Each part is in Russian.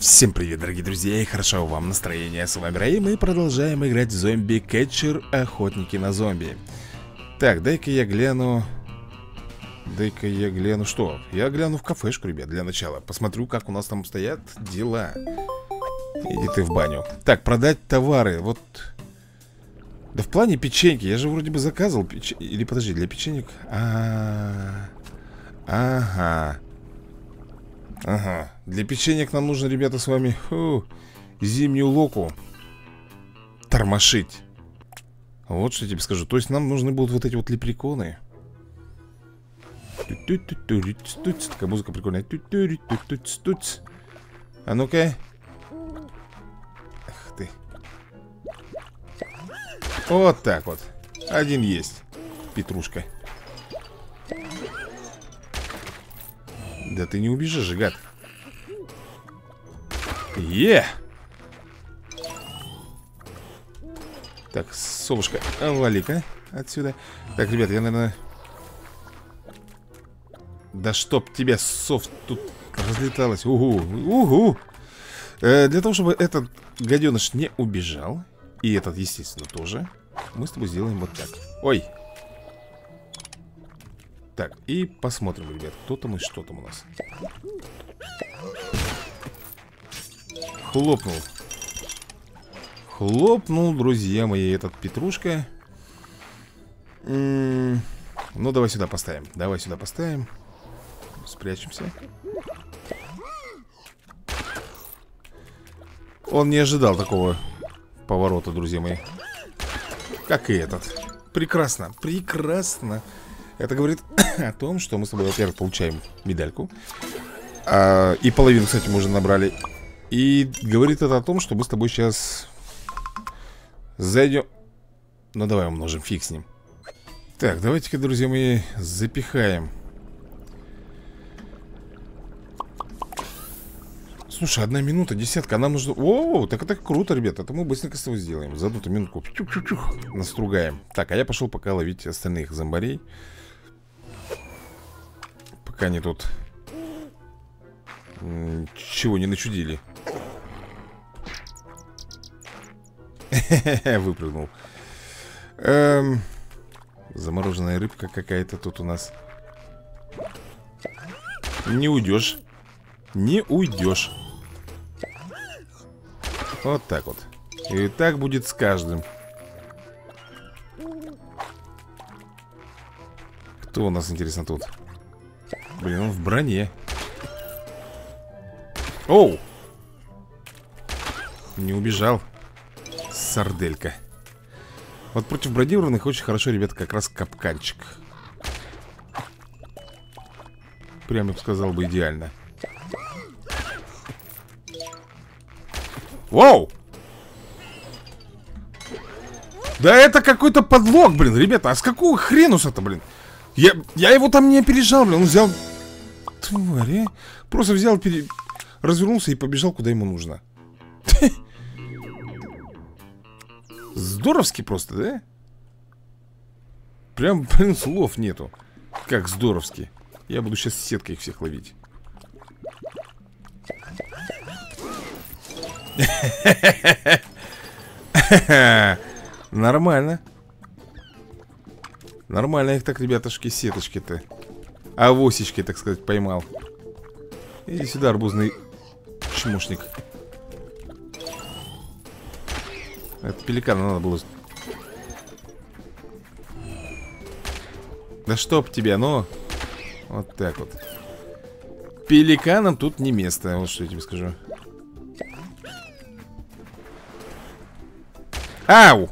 Всем привет, дорогие друзья, и хорошо вам настроение. С вами Рэй, мы продолжаем играть в Зомби Кетчер, охотники на зомби. Так, дай-ка я гляну. Что? Я гляну в кафешку, ребят, для начала. Посмотрю, как у нас там стоят дела. Иди ты в баню. Так, продать товары, вот. Да в плане печеньки, я же вроде бы заказывал Или подожди, для печенек. Ага. Для печенек нам нужно, ребята, с вами зимнюю локу тормошить. Вот что я тебе скажу. То есть нам нужны будут вот эти вот лепреконы. Такая музыка прикольная. А ну-ка. Ах ты. Вот так вот. Один есть. Петрушка. Да ты не убежишь, гад. Так, совушка, вали-ка отсюда. Так, ребят, я, наверное... Да чтоб тебя, сов, тут разлеталась. Угу. Для того, чтобы этот гаденыш не убежал, и этот, естественно, тоже, мы с тобой сделаем вот так. Ой. Так, и посмотрим, ребят, кто там и что там у нас. Хлопнул, друзья мои, этот петрушка. Ну, давай сюда поставим. Спрячемся. Он не ожидал такого поворота, друзья мои. Как и этот. Прекрасно. Это говорит о том, что мы с тобой, во-первых, получаем медальку. И половину, кстати, мы уже набрали. И говорит это о том, что мы с тобой сейчас зайдем. Ну, давай умножим, фиг с ним. Так, давайте-ка, друзья мои, запихаем. Слушай, 1 минута, десятка, а нам нужно... О, так это круто, ребята. Это мы быстренько с тобой сделаем. За одну минутку настругаем. Так, а я пошел пока ловить остальных зомбарей. Пока они тут чего не начудили. Выпрыгнул. Замороженная рыбка какая-то тут у нас. Не уйдешь. Вот так вот. И так будет с каждым. Кто у нас, интересно, тут? Блин, он в броне. Оу! Не убежал. Сарделька. Вот против бронированных очень хорошо, ребят, как раз капканчик. Прямо, я бы сказал, бы идеально. Воу! Да это какой-то подлог, блин, ребята. А с какого хренуса-то, блин? Я его там не опережал, блин. Он взял... Тварь, а? Просто взял, развернулся и побежал, куда ему нужно. Здоровски просто, да? Прям, блин, слов нету. Как здоровски. Я буду сейчас сеткой их всех ловить. Нормально. Нормально их так, ребятушки, сеточки-то. Авосечки, так сказать, поймал. Иди сюда, арбузный чмошник. Это пеликана надо было. Да чтоб тебя, ну. Вот так вот. Пеликанам тут не место. Вот что я тебе скажу. Ау!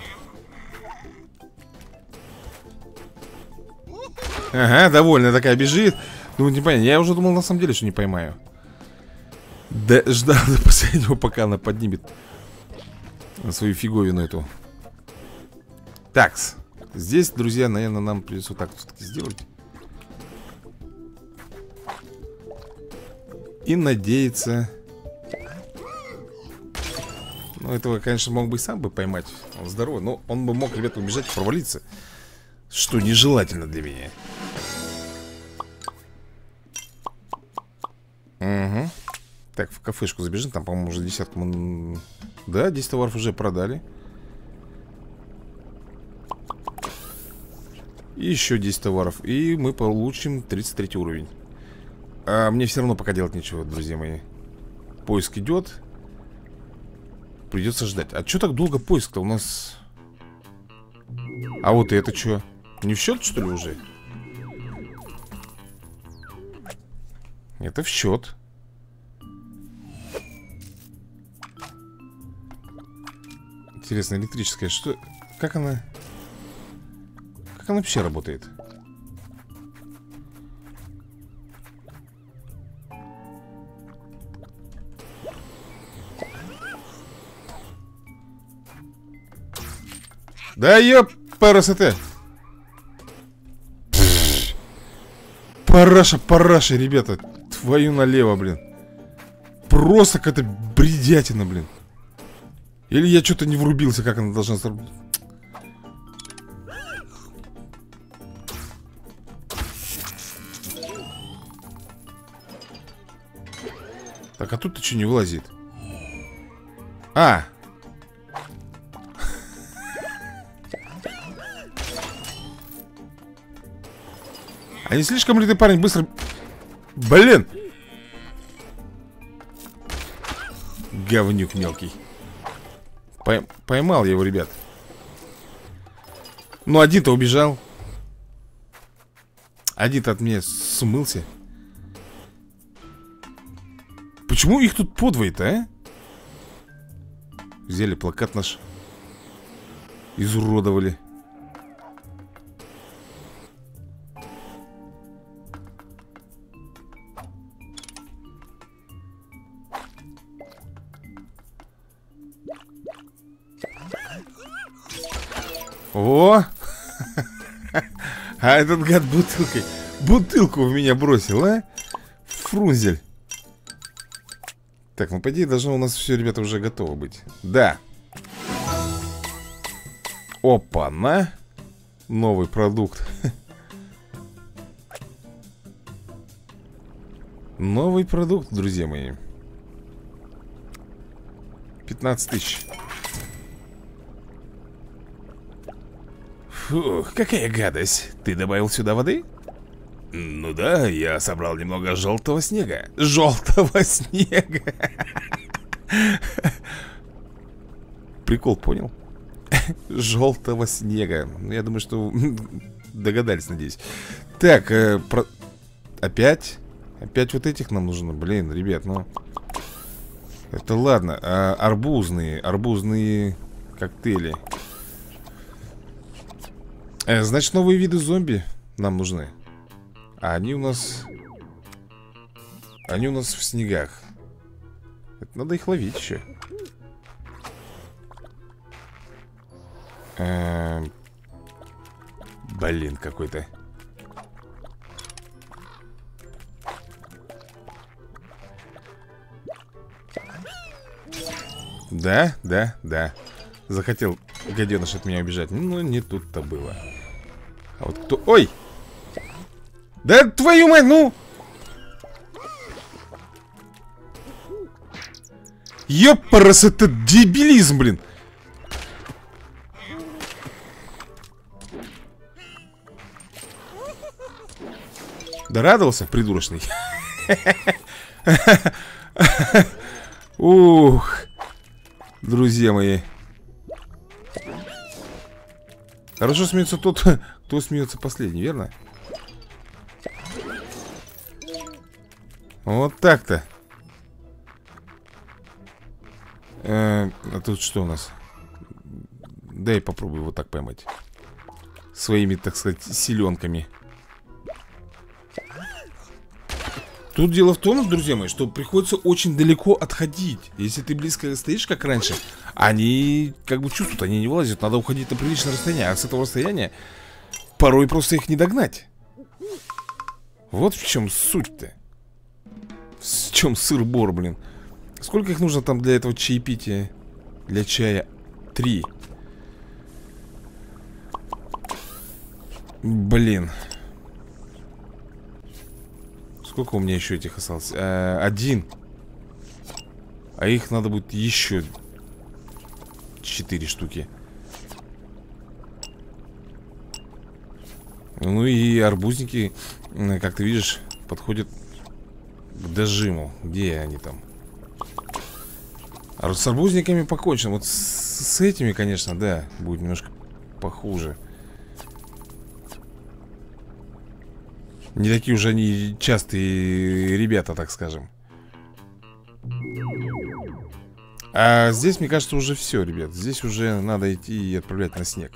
Ага, довольная такая бежит. Ну, не понятно, я уже думал на самом деле, что не поймаю. Да, ждал до последнего, пока она поднимет свою фиговину эту. Такс. Здесь, друзья, наверное, нам придется вот так все-таки сделать. И надеяться. Ну, этого, конечно, мог бы и сам бы поймать. Он здоровый, но он бы мог, ребята, убежать и провалиться. Что нежелательно для меня. Угу. Так, в кафешку забежим. Там, по-моему, уже десятку мы... Да, 10 товаров уже продали. И еще 10 товаров. И мы получим 33 уровень. А мне все равно пока делать нечего, друзья мои. Поиск идет. Придется ждать. А что так долго поиск-то у нас? А вот это что? Не в счет, что ли, уже? Это в счет. Интересно, электрическая. Что? Как она? Как она вообще работает? Да ёпарасоте. Параша, ребята. Твою налево, блин. Просто какая-то бредятина, блин. Или я что-то не врубился, как она должна сработать. Так, а тут-то что не вылазит? А! А не слишком ли ты, парень, быстро... Блин! Говнюк мелкий. Поймал я его, ребят. Ну, один-то убежал. Один-то от меня смылся. Почему их тут подвое-то, а? Взяли плакат наш. Изуродовали. О! А этот гад бутылкой. Бутылку в меня бросил, а? Фрунзель. Так, ну по идее должно у нас все, ребята, уже готово быть. Да. Опа-на. Новый продукт. Новый продукт, друзья мои. 15 тысяч. Фух, какая гадость. Ты добавил сюда воды? Ну да, я собрал немного желтого снега. Желтого снега. Прикол, понял? Желтого снега. Я думаю, что догадались, надеюсь. Так, опять? Опять вот этих нам нужно. Блин, ребят, ну... Это ладно. Арбузные коктейли. Значит, новые виды зомби нам нужны. А они у нас... Они у нас в снегах. Это надо их ловить еще. Блин, какой-то. Да. Захотел гаденыш от меня убежать. Ну, не тут-то было. А вот кто... Ой! Да твою мать, ну! Ёпарас, это дебилизм, блин! Да радовался, придурочный. Ух, друзья мои. Хорошо смеется тот, кто смеется последний, верно? Вот так-то. А тут что у нас? Дай попробую вот так поймать. Своими, так сказать, силенками. Тут дело в том, друзья мои, что приходится очень далеко отходить. Если ты близко стоишь, как раньше, они как бы чувствуют, они не вылазят. Надо уходить на приличное расстояние. А с этого расстояния порой просто их не догнать. Вот в чем суть-то. В чем сыр-бор, блин. Сколько их нужно там для этого чаепития? Для чая? 3. Блин. Сколько у меня еще этих осталось? 1. А их надо будет еще 4 штуки. Ну и арбузники, как ты видишь, подходят к дожиму. Где они там? А с арбузниками покончено. Вот с этими, конечно, да, будет немножко похуже. Не такие уже они частые ребята, так скажем. А здесь, мне кажется, уже все, ребят. Здесь уже надо идти и отправлять на снег.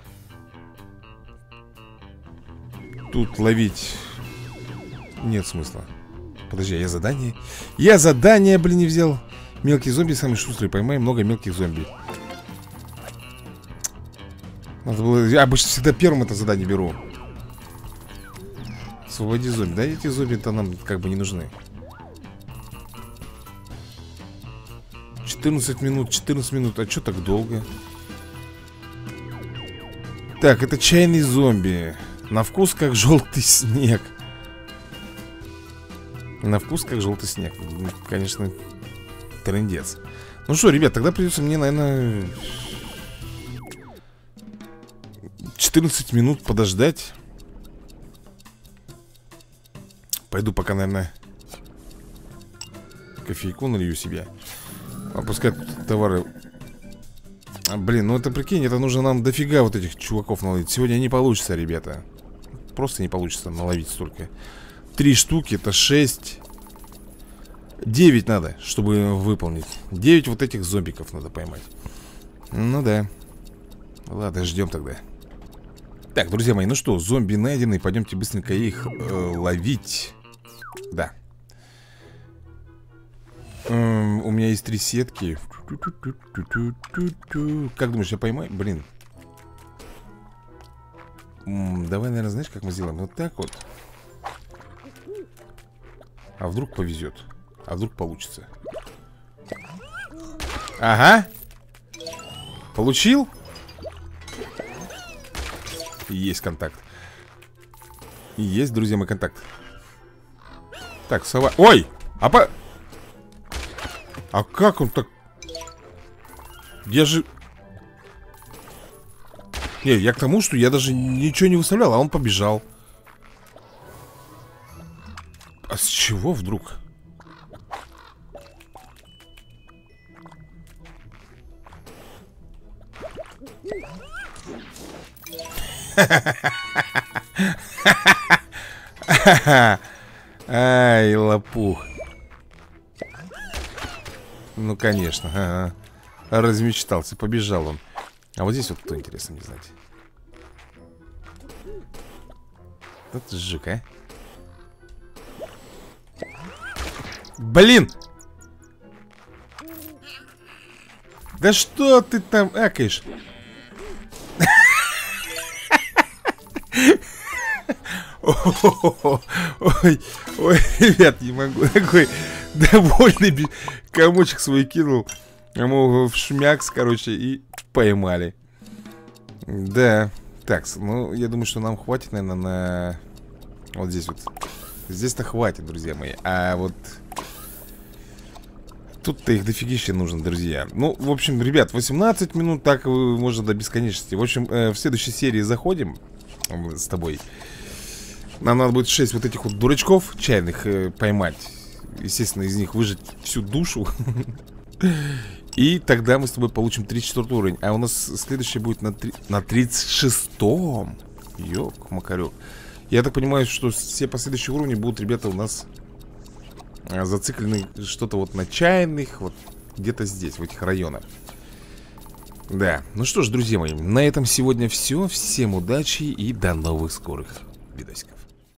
Тут ловить нет смысла. Подожди, я задание? Я задание, блин, не взял. Мелкие зомби самые шустрые. Поймай много мелких зомби. Надо было... Я обычно всегда первым это задание беру. Освободи зомби. Да, эти зомби-то нам как бы не нужны. 14 минут, 14 минут. А что так долго? Так, это чайный зомби. На вкус как желтый снег. На вкус как желтый снег. Конечно, трындец. Ну что, ребят, тогда придется мне, наверное, 14 минут подождать. Пойду пока, наверное, кофейку налью себе. А пускай товары... блин, ну это прикинь, это нужно нам дофига вот этих чуваков наловить. Сегодня не получится, ребята. Просто не получится наловить столько. 3 штуки, это 6. 9 надо, чтобы выполнить. 9 вот этих зомбиков надо поймать. Ну да. Ладно, ждем тогда. Так, друзья мои, ну что, зомби найдены. Пойдемте быстренько их ловить. Да. У меня есть 3 сетки. Как думаешь, я поймаю? Блин. Давай, наверное, знаешь, как мы сделаем? Вот так вот. А вдруг повезет? А вдруг получится? Ага. Получил? Есть контакт. Есть, друзья, мой контакт. Так, сова... Ой! А как он так... Я же... Не, я к тому, что я даже ничего не выставлял, а он побежал. А с чего вдруг? Ай, лопух. Ну, конечно, ага. Размечтался, побежал он. А вот здесь вот кто, интересно, не знать. Вот жик, а. Блин! Да что ты там акаешь? Ой, ой, ребят, не могу. Такой довольный комочек свой кинул. Ему в шмякс, короче, и поймали. Да. Так, ну, я думаю, что нам хватит, наверное, на... Вот здесь вот. Здесь-то хватит, друзья мои. А вот... Тут-то их дофигища нужно, друзья. Ну, в общем, ребят, 18 минут, так можно до бесконечности. В общем, в следующей серии заходим с тобой. Нам надо будет 6 вот этих вот дурачков чайных поймать. Естественно, из них выжать всю душу. И тогда мы с тобой получим 34 уровень. А у нас следующий будет на 36-м. Ёк-макарёк. Я так понимаю, что все последующие уровни будут, ребята, у нас зациклены что-то вот на чайных. Вот где-то здесь, в этих районах. Да, ну что ж, друзья мои, на этом сегодня все. Всем удачи и до новых скорых видосиков.